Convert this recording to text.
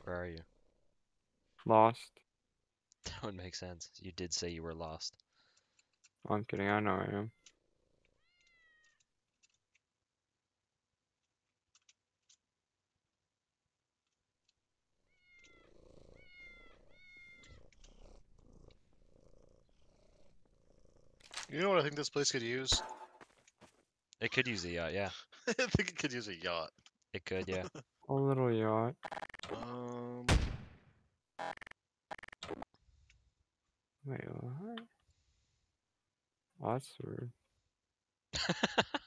Where are you? Lost. That would make sense. You did say you were lost. I'm kidding, I know I am. You know what I think this place could use? It could use a yacht, yeah. I think it could use a yacht. It could, yeah. A little yacht. Um, Wait, what? Oh, that's weird.